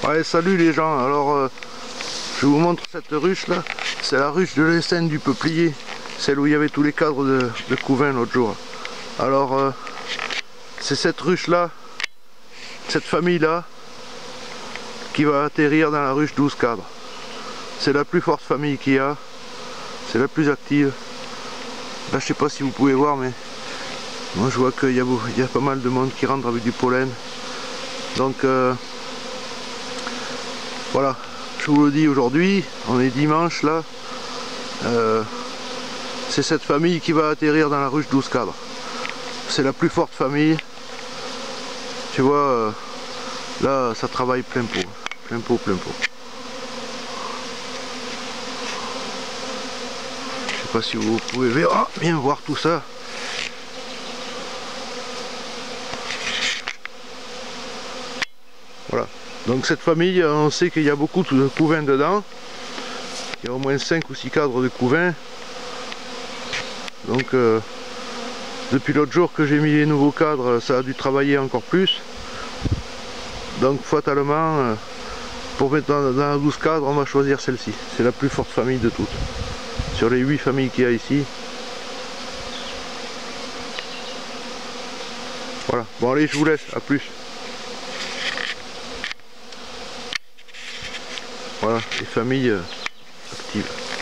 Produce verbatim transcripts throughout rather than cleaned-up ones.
Ouais, salut les gens. Alors euh, je vous montre cette ruche là. C'est la ruche de l'Essène du Peuplier, celle où il y avait tous les cadres de, de Couvain l'autre jour. Alors euh, c'est cette ruche là, cette famille là, qui va atterrir dans la ruche douze cadres. C'est la plus forte famille qu'il y a, c'est la plus active. Là je sais pas si vous pouvez voir, mais moi je vois qu'il y a, il y a pas mal de monde qui rentre avec du pollen. Donc euh, voilà, je vous le dis aujourd'hui, on est dimanche là. Euh, c'est cette famille qui va atterrir dans la ruche douze cadres. C'est la plus forte famille. Tu vois, euh, là ça travaille plein pot, plein pot, plein pot. Je sais pas si vous pouvez bien voir tout ça. Voilà, donc cette famille, on sait qu'il y a beaucoup de couvains dedans. Il y a au moins cinq ou six cadres de couvains. Donc euh, depuis l'autre jour que j'ai mis les nouveaux cadres, ça a dû travailler encore plus. Donc fatalement, euh, pour mettre dans, dans la douze cadres, on va choisir celle-ci. C'est la plus forte famille de toutes. Sur les huit familles qu'il y a ici. Voilà, bon allez, je vous laisse, à plus. Voilà, les familles euh, actives.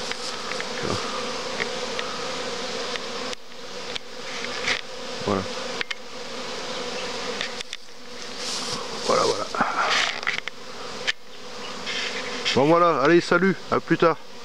Voilà. Voilà, voilà. Bon voilà, allez, salut, à plus tard.